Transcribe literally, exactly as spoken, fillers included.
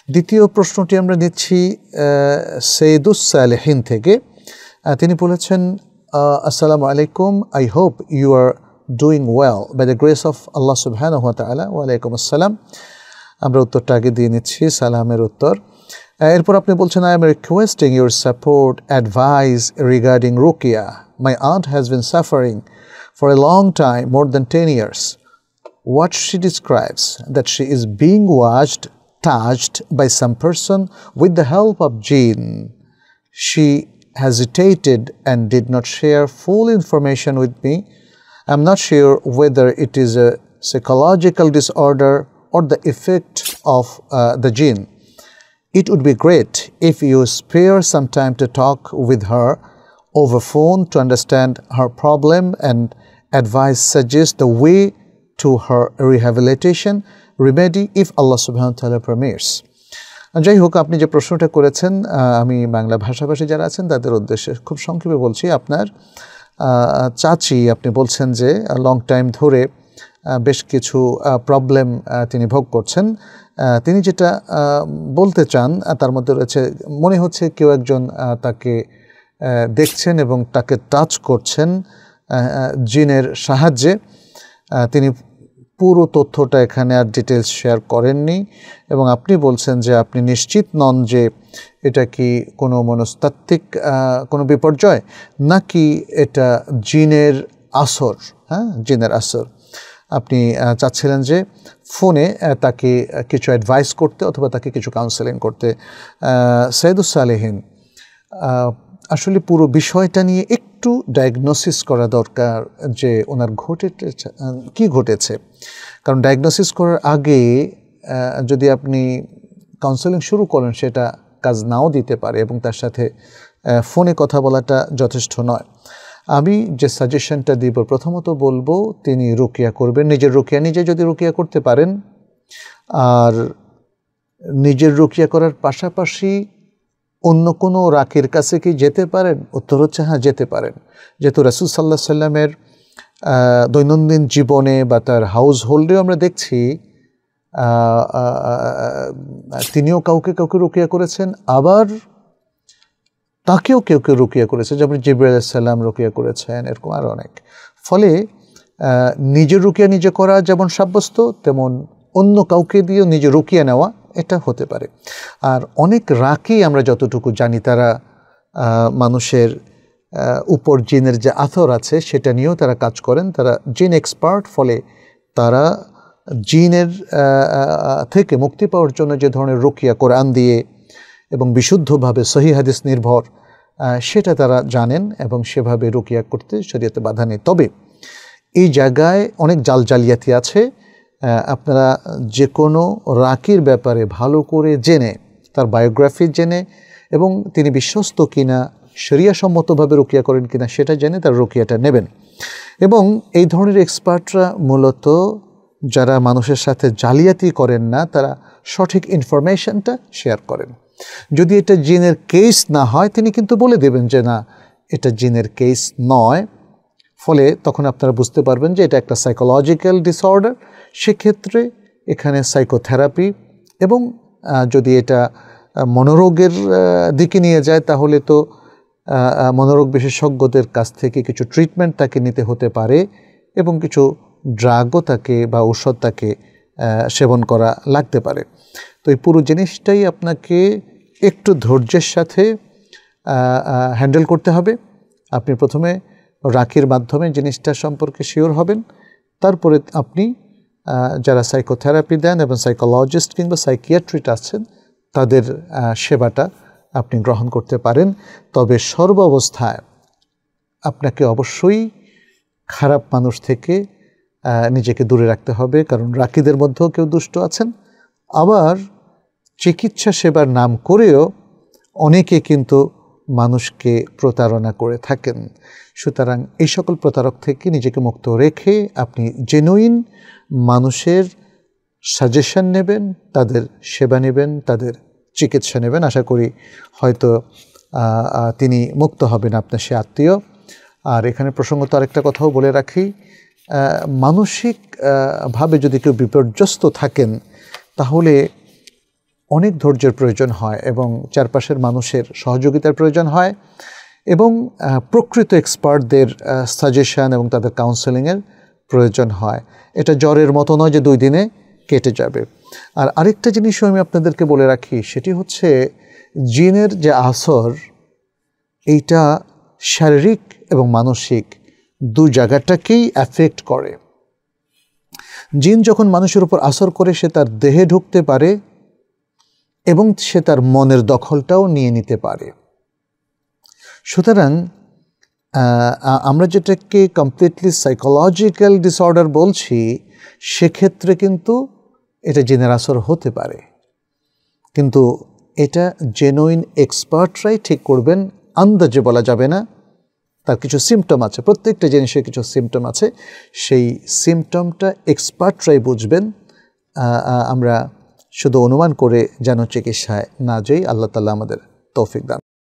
দ্বিতীয় প্রশ্নটি আমরা নিচ্ছি সৈয়দুস সালেহিন থেকে। তিনি বলেছেন, আসসালামু আলাইকুম, I hope you are doing well by the grace of Allah সুবহানাহু ওয়া তাআলা। ওয়ালাইকুম আসসালাম। আমরা উত্তরটা আগে দিয়ে নিচ্ছি, সালামের উত্তর। এরপর আপনি বলছেন, I am requesting your support advice regarding রুকিয়া। My aunt has been suffering for a long time, more than ten years. What she describes, that she is being watched, touched by some person with the help of jinn. She hesitated and did not share full information with me. I'm not sure whether it is a psychological disorder or the effect of uh, the jinn. It would be great if you spare some time to talk with her over phone to understand her problem and advise, suggest the way to her rehabilitation remedy if Allah subhanahu wa ta'ala permits. যাই হোক, আপনি যে প্রশ্নটা করেছেন, আমি বাংলা ভাষাভাষী যারা আছেন তাদের উদ্দেশ্যে খুব সংক্ষেপে বলছি। আপনার চাচি, আপনি বলছেন যে লং টাইম ধরে বেশ কিছু প্রবলেম তিনি ভোগ করছেন। তিনি যেটা বলতে চান তার মধ্যে রয়েছে, মনে হচ্ছে কেউ একজন তাকে দেখছেন এবং তাকে টাচ করছেন জিনের সাহায্যে। তিনি পুরো তথ্যটা এখানে আর ডিটেলস শেয়ার করেননি এবং আপনি বলছেন যে আপনি নিশ্চিত নন যে এটা কি কোনো মনস্তাত্ত্বিক কোনো বিপর্যয় নাকি এটা জিনের আসর। হ্যাঁ, জিনের আসর। আপনি চাচ্ছিলেন যে ফোনে তাকে কিছু অ্যাডভাইস করতে অথবা তাকে কিছু কাউন্সেলিং করতে। সৈয়দুস সালেহিন, আসলে পুরো বিষয়টা নিয়ে একটু ডায়াগনোসিস করা দরকার যে ওনার ঘটে কি ঘটেছে। কারণ ডায়াগনোসিস করার আগে যদি আপনি কাউন্সেলিং শুরু করেন সেটা কাজ নাও দিতে পারে এবং তার সাথে ফোনে কথা বলাটা যথেষ্ট নয়। আমি যে সাজেশনটা দিব, প্রথমত বলবো তিনি রুকিয়া করবেন, নিজের রুকিয়া নিজে যদি রুকিয়া করতে পারেন, আর নিজের রুকিয়া করার পাশাপাশি অন্য কোনো রাকির কাছে কি যেতে পারেন? উত্তর হচ্ছে হ্যাঁ, যেতে পারেন। যেহেতু রাসূল সাল্লাল্লাহু আলাইহি সাল্লামের দৈনন্দিন জীবনে বা তার হাউস হোল্ডেও আমরা দেখছি তিনিও কাউকে কাউকে রুকিয়া করেছেন, আবার তাকেও কেউ কেউ রুকিয়া করেছে, যেমন জিবরাইল আলাইহিস সালাম রুকিয়া করেছেন, এরকম আরও অনেক। ফলে নিজের রুকিয়া নিজে করা যেমন সাব্যস্ত, তেমন অন্য কাউকে দিয়েও নিজে রুকিয়া নেওয়া এটা হতে পারে। আর অনেক রাকি আমরা যতটুকু জানি তারা মানুষের উপর জিনের যে আথর আছে সেটা নিয়েও তারা কাজ করেন, তারা জিন এক্সপার্ট। ফলে তারা জিনের থেকে মুক্তি পাওয়ার জন্য যে ধরনের রুকিয়া কোরআন দিয়ে এবং বিশুদ্ধভাবে সহি হাদিস নির্ভর সেটা তারা জানেন এবং সেভাবে রুকিয়া করতে শরীয়তে বাধা নেই। তবে এই জায়গায় অনেক জাল জালিয়াতি আছে। আপনারা যে কোনো রাকির ব্যাপারে ভালো করে জেনে, তার বায়োগ্রাফি জেনে এবং তিনি বিশ্বস্ত কিনা, শরিয়া সম্মতভাবে রুকিয়া করেন কিনা সেটা জেনে তার রুকিয়াটা নেবেন। এবং এই ধরনের এক্সপার্টরা মূলত যারা মানুষের সাথে জালিয়াতি করেন না, তারা সঠিক ইনফরমেশনটা শেয়ার করেন। যদি এটা জিনের কেস না হয় তিনি কিন্তু বলে দেবেন যে না, এটা জিনের কেস নয়। ফলে তখন আপনারা বুঝতে পারবেন যে এটা একটা সাইকোলজিক্যাল ডিসঅর্ডার। সেক্ষেত্রে এখানে সাইকোথেরাপি এবং যদি এটা মনোরোগের দিকে নিয়ে যায় তাহলে তো মনোরোগ বিশেষজ্ঞদের কাছ থেকে কিছু ট্রিটমেন্ট তাকে নিতে হতে পারে এবং কিছু ড্রাগও তাকে বা ঔষধ তাকে সেবন করা লাগতে পারে। তো এই পুরো জিনিসটাই আপনাকে একটু ধৈর্যের সাথে হ্যান্ডেল করতে হবে। আপনি প্রথমে রাকির মাধ্যমে জিনিসটা সম্পর্কে শিওর হবেন, তারপরে আপনি যারা সাইকোথেরাপি দেন এবং সাইকোলজিস্ট কিংবা সাইকিয়াট্রিস্ট আছেন তাদের সেবাটা আপনি গ্রহণ করতে পারেন। তবে সর্বাবস্থায় আপনাকে অবশ্যই খারাপ মানুষ থেকে নিজেকে দূরে রাখতে হবে, কারণ রাকিদের মধ্যেও কেউ দুষ্ট আছেন। আবার চিকিৎসা সেবার নাম করেও অনেকে কিন্তু মানুষকে প্রতারণা করে থাকেন। সুতরাং এই সকল প্রতারক থেকে নিজেকে মুক্ত রেখে আপনি জেনুইন মানুষের সাজেশন নেবেন, তাদের সেবা নেবেন, তাদের চিকিৎসা নেবেন। আশা করি হয়তো তিনি মুক্ত হবেন, আপনার সে আত্মীয়। আর এখানে প্রসঙ্গত আরেকটা কথাও বলে রাখি, মানসিকভাবে যদি কেউ বিপর্যস্ত থাকেন তাহলে অনেক ধৈর্যের প্রয়োজন হয় এবং চারপাশের মানুষের সহযোগিতার প্রয়োজন হয় এবং প্রকৃত এক্সপার্টদের সাজেশন এবং তাদের কাউন্সেলিংয়ের প্রয়োজন হয়। এটা জ্বরের মতো নয় যে দুই দিনে কেটে যাবে। আর আরেকটা জিনিসও আমি আপনাদেরকে বলে রাখি, সেটি হচ্ছে জিনের যে আসর, এইটা শারীরিক এবং মানসিক দু জায়গাটাকেই অ্যাফেক্ট করে। জিন যখন মানুষের উপর আসর করে সে তার দেহে ঢুকতে পারে এবং সে তার মনের দখলটাও নিয়ে নিতে পারে। সুতরাং আমরা যেটাকে কমপ্লিটলি সাইকোলজিক্যাল ডিসঅর্ডার বলছি, সেক্ষেত্রে কিন্তু এটা জিনের আসর হতে পারে, কিন্তু এটা জেনুইন এক্সপার্টরাই ঠিক করবেন, আন্দাজে বলা যাবে না। তার কিছু সিমটম আছে, প্রত্যেকটা জিনিসের কিছু সিমটম আছে, সেই সিমটমটা এক্সপার্টরাই বুঝবেন। আমরা শুধু অনুমান করে যেন চিকিৎসায় না যাই। আল্লাহ তাআলা আমাদের তৌফিক দান।